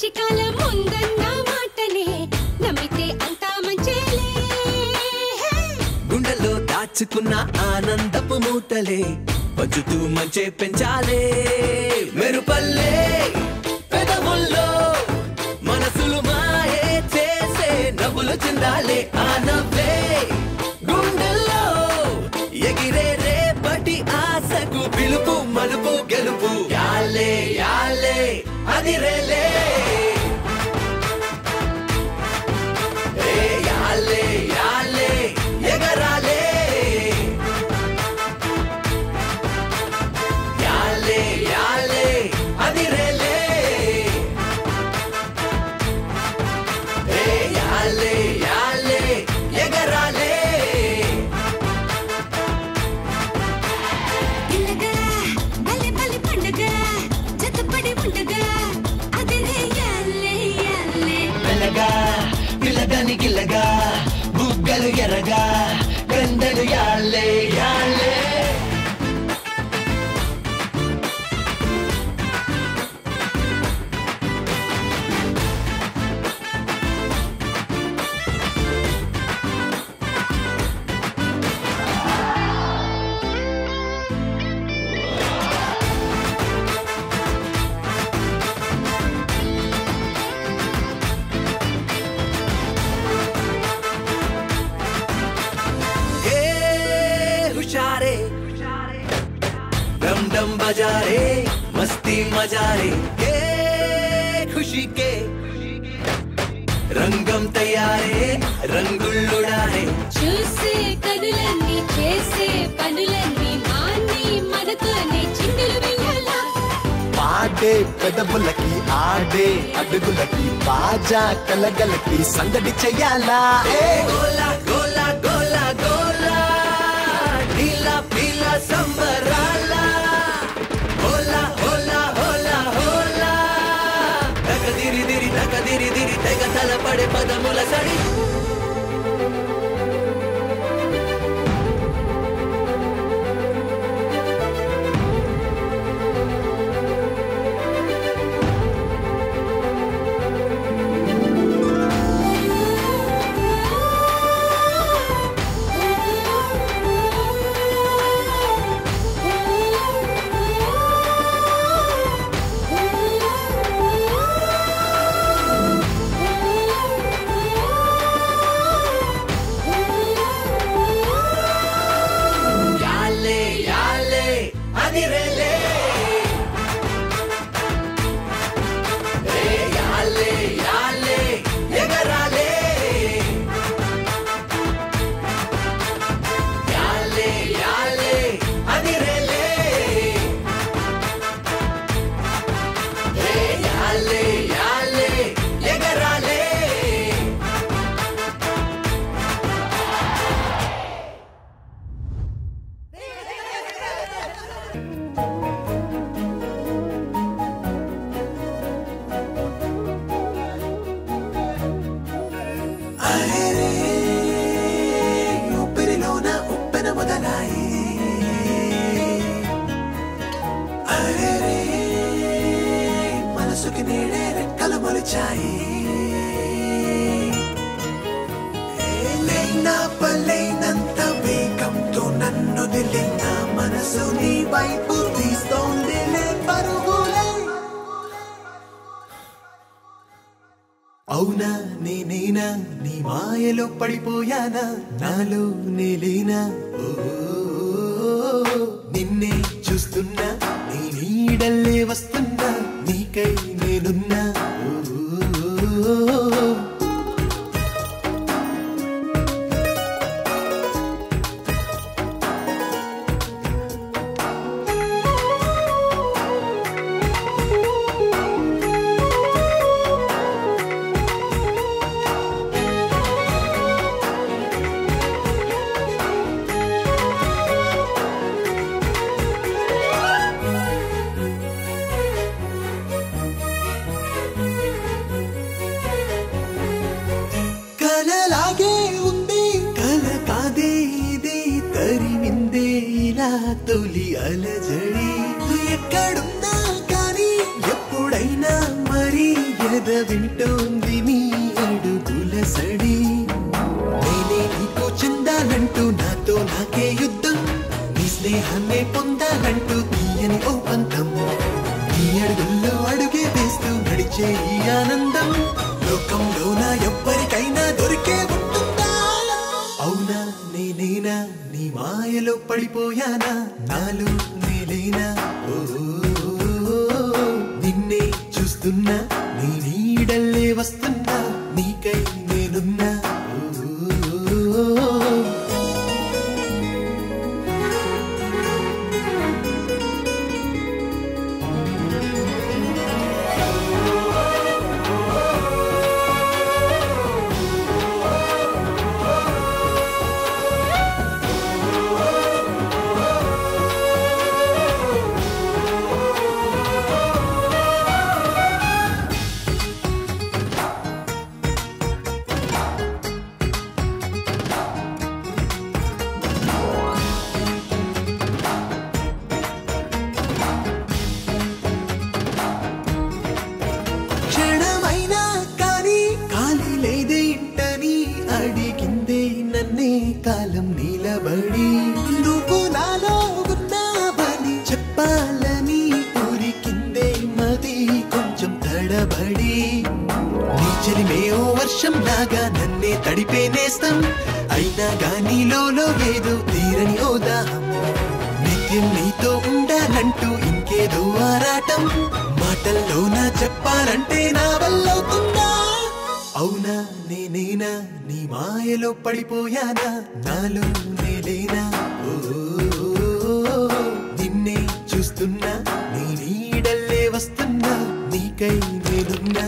మంచి కాలం ముందన్న మాటనే నమ్మితే అంతా మంచేలే గుండెల్లో దాచుకున్న ఆనందపు మూటలే పంచుతూ మంచే పెంచాలే మెరుపల్లే పెదవుల్లో మనసులు మాయే చేసే నవ్వులు చిందాలే ఆ నవ్వే గుండెల్లో ఎగిరే రేపటి ఆశకు పిలుపు మలుపు గెలుపు యాలే యాలే అదిరేలే యాలే యాలే ఎగరాలే యాలే యాలే అదిరేలే యాలే యాలే ఎగరాలే గిల్లగా బల్లి బల్లి పండగ జతపడి ఉండగా అదిరే యాలే యాలే మెల్లగా పిల్లగాని గిల్లగా బుగ్గలు ఎర్రగా కందలు యాలే యాలే हुशारे डम डम बजारे मस्ती मजारे खुशी के रंगम तैयारे रंगुल्लुडारे చూసే కనులన్నీ చేసే పనులన్నీ మాని మనతోనే చిందులు వెయ్యాలా పాడే పెదవులకి ఆడే అడుగులకి బాజా కలగలకి సందడి చెయ్యాలా गोला गोला गोला गोला नीला पीला संबराला होला होला होला होला तकदिरी दिरी తెగ తలపడే పదముల సడి యాలే యాలే అదిరేలే యాలే యాలే ఎగరాలే యాలే యాలే అదిరేలే యాలే యాలే ఎగరాలే ఊపిరిలోన ఉప్పెన మొదలాయి అరెరే మనసుకి నేడే రెక్కలు మొలిచాయి లేనా పలేనంత వేగంతో నన్ను దిలిన మనసు నీ వైపు తీస్తోంది పరుగులే అవునా నేనేనా నీ మాయలో పడిపోయానా నాలో నేలేనా నిన్నే చూస్తున్నా నీ నీడల్లే వస్తున్నా నీకై నేనున్నా తొలి అలజడి ఎక్కడున్నా కానీ ఎప్పుడైనా మరి ఎద వింటోంది నీ అడుగుల సడి నేనే నీకు చెందాలంటూ నాతో నాకే యుద్ధం నీ స్నేహాన్నే పొందాలంటూ తీయని ఓ పంతం నీ అడుగుల్లో అడుగే వేస్తూ నడిచే ఈ ఆనందం లోకంలోన ఎవ్వరికైనా దొరికే ఉంటుందా అవునా నేనేనా నీ మాయలో పడిపోయానా నాలో నేనేనా నిన్నే చూస్తున్నా నీ నీడల్లే వస్తున్నా నీకై నేనున్నా కాలం నిలబడి నువ్వు నాలో ఉన్నావని చెప్పాలని ఊరికిందే మది కొంచెం తడబడి నీ చెలిమే ఓ వర్షం లాగా నన్నే తడిపే నేస్తం అయినా గానీ లోలో ఏదో తీరని ఓ దాహం నిత్యం నీతో ఉండాలంటూ ఇంకేదో ఆరాటం మాటల్లోన చెప్పాలంటే నా వల్లవుతుందా అవునా నేనేనా నీ మాయలో పడిపోయానా నాలో నేలేనా నిన్నే చూస్తున్నా నీ నీడల్లే వస్తున్నా నీకై నేనున్నా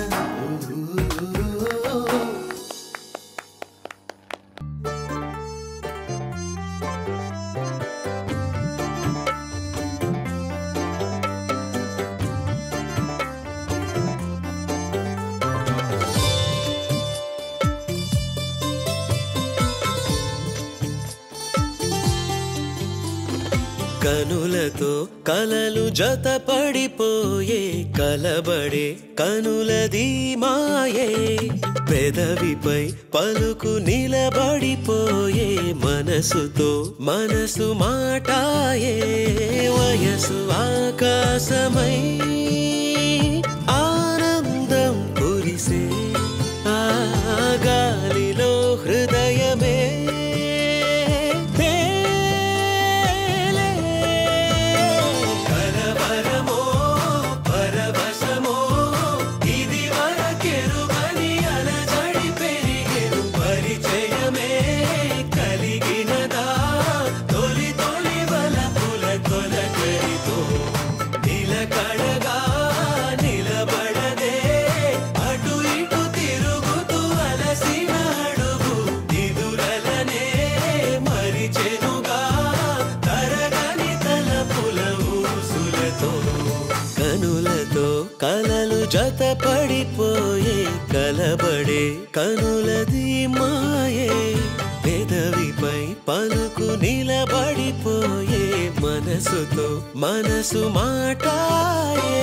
కనులతో కలలు జత పడిపోయే కలబడే కనులది మాయే పెదవిపై పలుకు నిలబడిపోయే మనసుతో మనసు మాటాయే వయసు ఆకాశమై ఆనందం కురిసే ఆ గాలిలో హృదయమే కలలు జత పడిపోయే కలబడే కనులది మాయే పెదవిపై పలుకు నిలబడిపోయే మనసుతో మనసు మాటాయే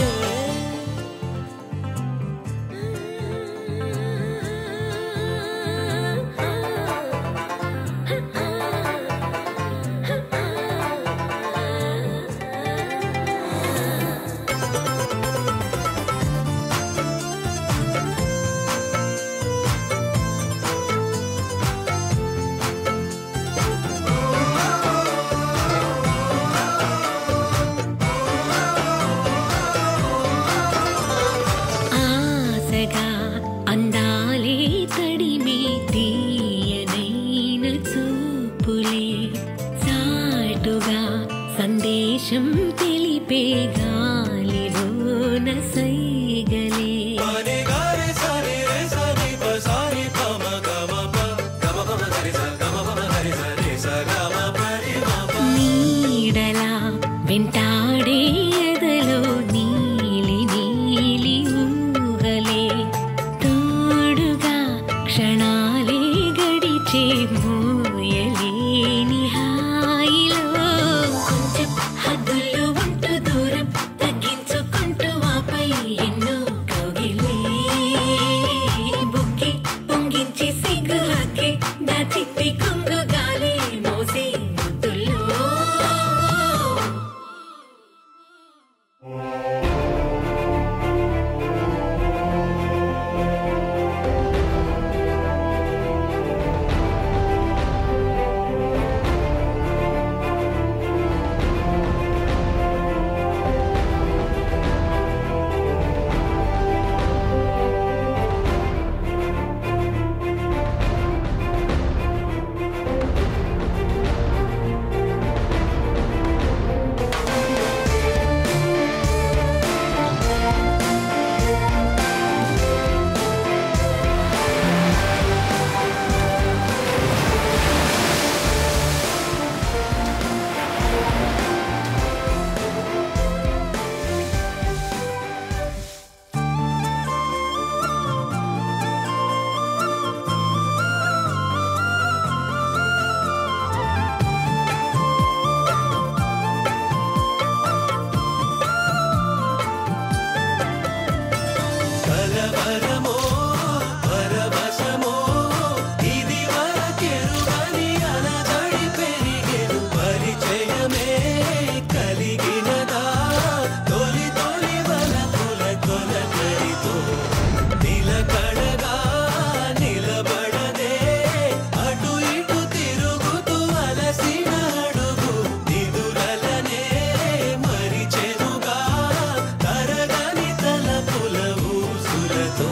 కలవరమో పరవశమో ఇది వరకెరుగని అలజడి పెరిగెను పరిచయమే కలిగినదా తొలి తొలి వలపుల కొలకరితో నిలకడగా నిలబడదే అటు ఇటు తిరుగుతూ అలసిన అడుగు నిదురలనే మరిచెనుగా తరగని తలపుల ఊసులతో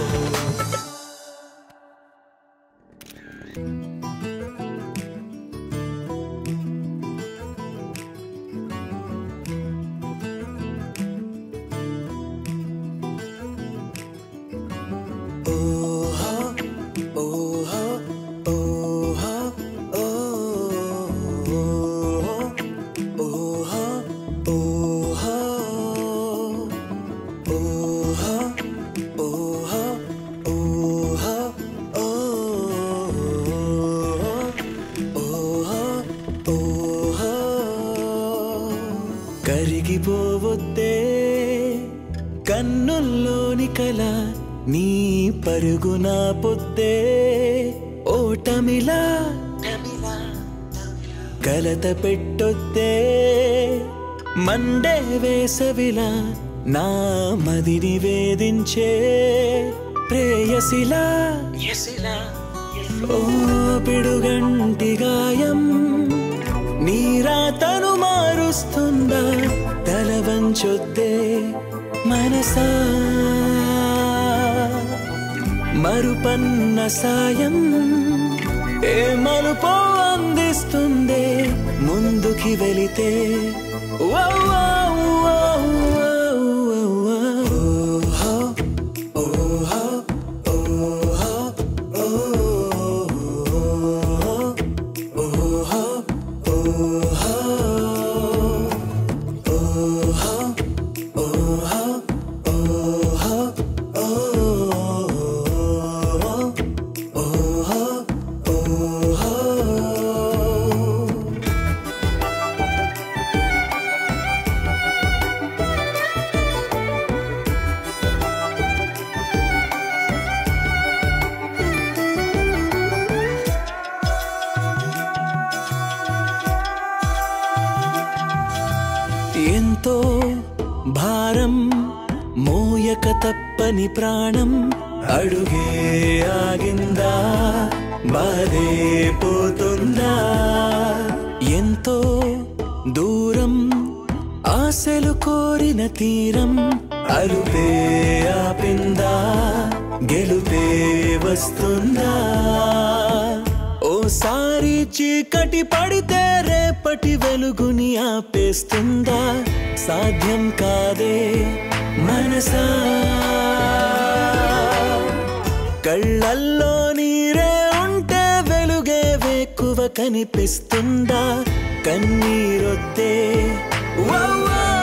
కరిగిపోవొద్దే కన్నుల్లోని కల నీ పరుగున పొద్దే ఓటమిలా కలత పెట్టొద్దే మండే వేసవిలా నా మదిని వేధించే ప్రేయసిలా ఓ పిడుగంటి గాయం నీరాతను మారుస్తుందా తల వంచొద్దే మనసా మరుపన్న సాయం ఏ మలుపో అందిస్తుందే ముందుకి వెళితే ఎంతో భారం మోయక తప్పని ప్రాణం అడుగే ఆగిందా బాధే పోతుందా ఎంతో దూరం ఆశలు కోరిన తీరం అలుపే ఆపిందా గెలుపే వస్తుందా ఓసారి చీకటి పడితే రేపటి వెలుగుని ఆపేస్తుందా సాధ్యం కాదే మనసా కళ్ళల్లో నీరే ఉంటే వెలుగే వేకువ కనిపిస్తుందా కన్నీరొద్దే